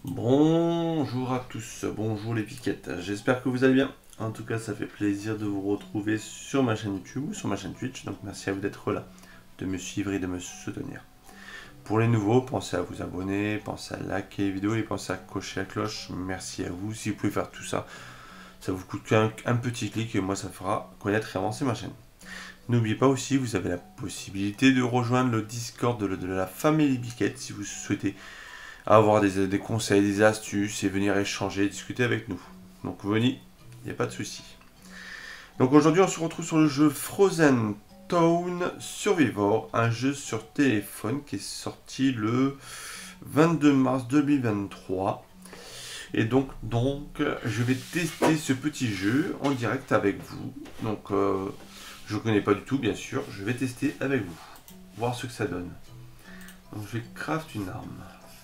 Bonjour à tous, bonjour les piquettes, j'espère que vous allez bien. En tout cas, ça fait plaisir de vous retrouver sur ma chaîne YouTube ou sur ma chaîne Twitch, donc merci à vous d'être là, de me suivre et de me soutenir. Pour les nouveaux, pensez à vous abonner, pensez à liker les vidéos et pensez à cocher la cloche. Merci à vous, si vous pouvez faire tout ça, ça vous coûte qu'un petit clic et moi ça fera connaître et avancer ma chaîne. N'oubliez pas aussi, vous avez la possibilité de rejoindre le Discord de la famille Piquette si vous souhaitez avoir des conseils, des astuces et venir échanger, discuter avec nous. Donc venez, il n'y a pas de souci. Donc aujourd'hui on se retrouve sur le jeu Frozen Town Survivor, un jeu sur téléphone qui est sorti le 22 mars 2023. Et donc je vais tester ce petit jeu en direct avec vous. Donc je ne connais pas du tout bien sûr, je vais tester avec vous, voir ce que ça donne. Donc je vais craft une arme.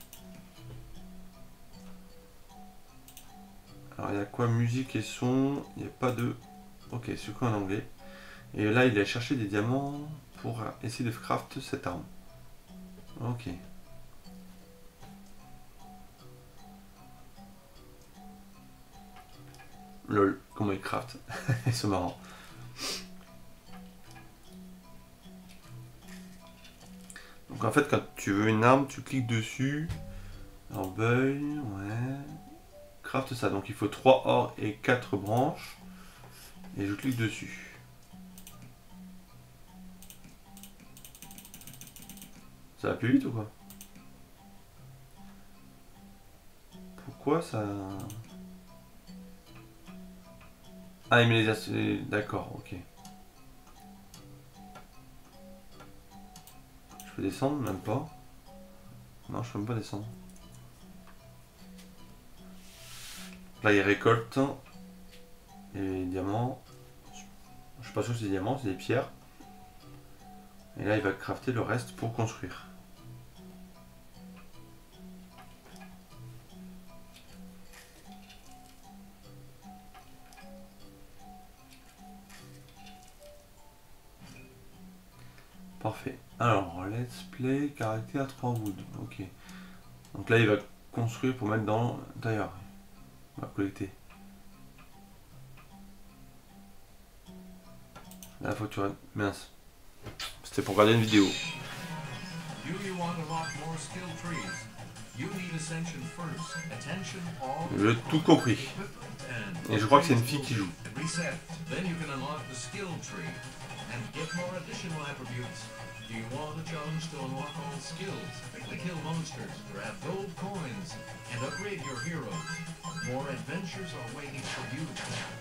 Alors il y a quoi? Musique et son. Il n'y a pas de... Ok, c'est quoi en anglais? Et là il a cherché des diamants pour essayer de craft cette arme. Ok. Lol, comment il craft? C'est marrant. Donc en fait quand tu veux une arme, tu cliques dessus. Alors buy, ouais. Craft ça, donc il faut 3 or et 4 branches. Et je clique dessus. Ça va plus vite ou quoi? Pourquoi ça... Ah, il met les astuces... D'accord, ok. Je peux descendre? Même pas. Non, je peux même pas descendre. Là, il récolte les diamants. Je suis pas sûr que c'est des diamants, c'est des pierres. Et là, il va crafter le reste pour construire. Parfait. Alors, let's play, caractère 3 wood. Ok. Donc là, il va construire pour mettre dans l'intérieur. On va collecter. Là, faut que tu... Mince. C'était pour regarder une vidéo. J'ai tout compris. Et je crois que c'est une fille qui joue. Do you want a challenge to unlock all skills, quickly kill monsters, grab gold coins, and upgrade your heroes? More adventures are waiting for you.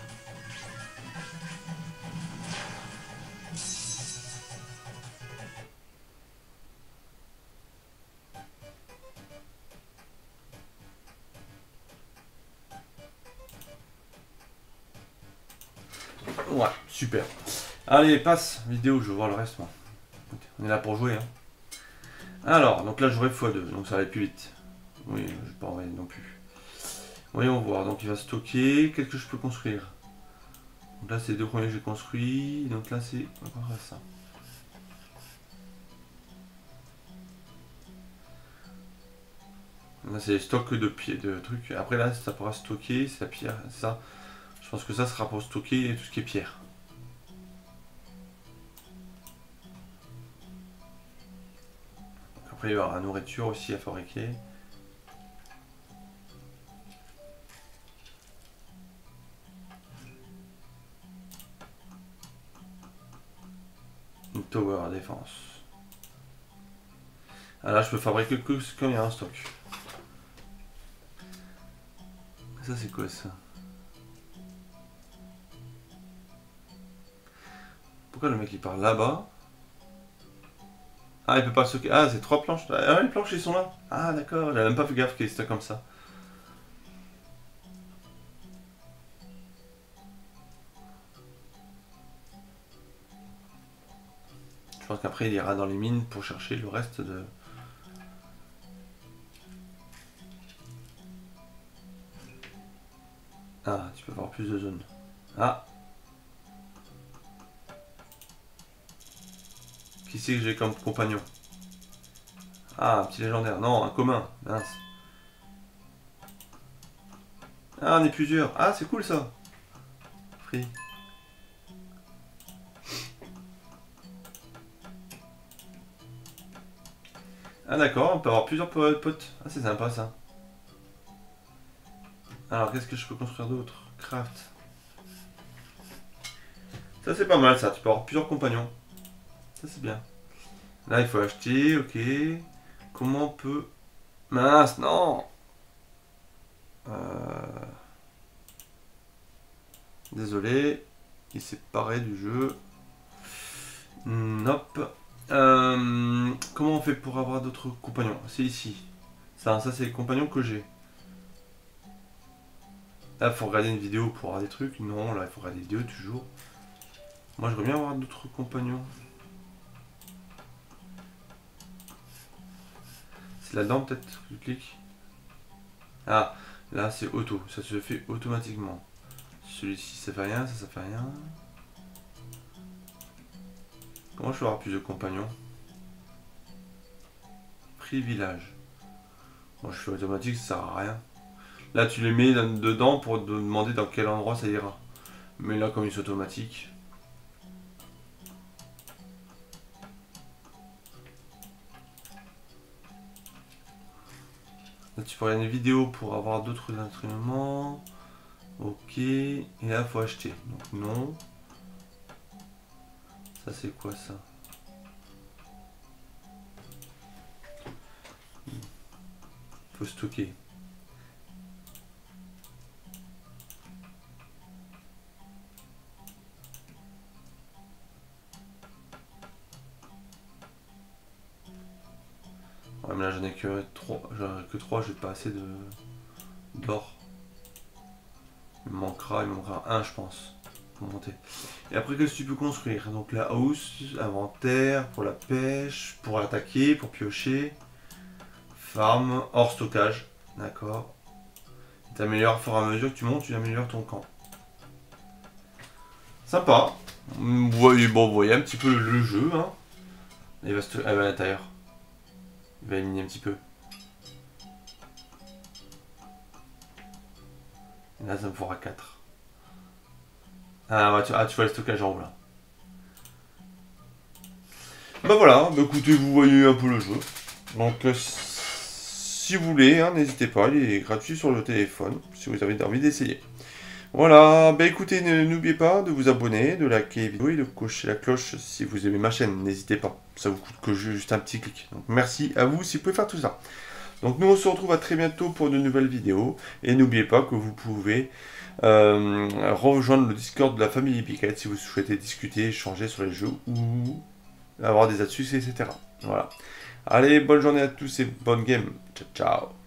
Ouais, super. Allez, passe, vidéo, je veux voir le reste, moi. On est là pour jouer, hein. Alors, donc là j'aurai x2, donc ça va aller plus vite. Oui, je vais pas envoyer non plus. Voyons voir, donc il va stocker. Qu'est-ce que je peux construire? Donc là c'est les deux premiers que j'ai construits, donc là c'est... On va construire ça. Là c'est les stocks de pieds, de trucs. Après là ça pourra stocker, c'est la pierre, ça. Je pense que ça sera pour stocker tout ce qui est pierre. Après il y aura la nourriture aussi à fabriquer. Une tower à défense. Ah là je peux fabriquer que ce qu'il y a en stock. Ça c'est quoi ça? Pourquoi le mec il part là-bas? Ah il peut pas stocker. Ah c'est 3 planches. Ah les planches ils sont là. Ah d'accord, j'avais même pas fait gaffe qu'il était comme ça. Je pense qu'après il ira dans les mines pour chercher le reste de... Ah, tu peux avoir plus de zones. Ah. Qui c'est que j'ai comme compagnon? Ah, un petit légendaire. Non, un commun. Mince. Ah, on est plusieurs. Ah, c'est cool ça. Free. Ah d'accord, on peut avoir plusieurs potes. Ah, c'est sympa ça. Alors, qu'est-ce que je peux construire d'autre? Craft. Ça, c'est pas mal ça. Tu peux avoir plusieurs compagnons. Ça, c'est bien. Là, il faut acheter, ok. Comment on peut... Mince, non. Désolé. Il s'est paré du jeu. Nope. Comment on fait pour avoir d'autres compagnons? C'est ici. Ça c'est les compagnons que j'ai. Là, il faut regarder une vidéo pour avoir des trucs. Non, là, il faut regarder des vidéos toujours. Moi, j'aimerais bien avoir d'autres compagnons. C'est là-dedans, peut-être, que je clique. Ah, là, c'est auto. Ça se fait automatiquement. Celui-ci, ça fait rien. Ça fait rien. Comment je peux avoir plus de compagnons? Prix village. Bon, je fais automatique, ça sert à rien. Là, tu les mets dedans pour te demander dans quel endroit ça ira. Mais là, comme ils sont automatiques. Là, tu peux regarder une vidéo pour avoir d'autres entraînements. Ok. Et là, il faut acheter. Donc, non. Ça, c'est quoi ça? Faut stocker. Ouais, mais là, j'en ai que 3. J'en ai que 3, j'ai pas assez d'or. Il me manquera un, je pense, pour monter. Et après, qu'est-ce que tu peux construire? Donc, la house, inventaire, pour la pêche, pour attaquer, pour piocher. Farm, hors stockage. D'accord. T'améliores au fur et à mesure que tu montes, tu améliores ton camp. Sympa. Vous voyez un petit peu le jeu. Hein. Il va à l'intérieur. Il va éliminer un petit peu. Et là, ça me fera 4. Ah, tu vois le stockage en haut là. Bah voilà, bah écoutez, vous voyez un peu le jeu. Donc, si vous voulez, hein, n'hésitez pas, il est gratuit sur le téléphone, si vous avez envie d'essayer. Voilà, bah écoutez, n'oubliez pas de vous abonner, de liker la vidéo et de cocher la cloche si vous aimez ma chaîne, n'hésitez pas, ça vous coûte que juste un petit clic. Donc merci à vous si vous pouvez faire tout ça. Donc nous on se retrouve à très bientôt pour de nouvelles vidéos, et n'oubliez pas que vous pouvez rejoindre le Discord de la famille Piquette si vous souhaitez discuter, échanger sur les jeux ou avoir des astuces, etc. Voilà. Allez, bonne journée à tous et bonne game. Ciao, ciao.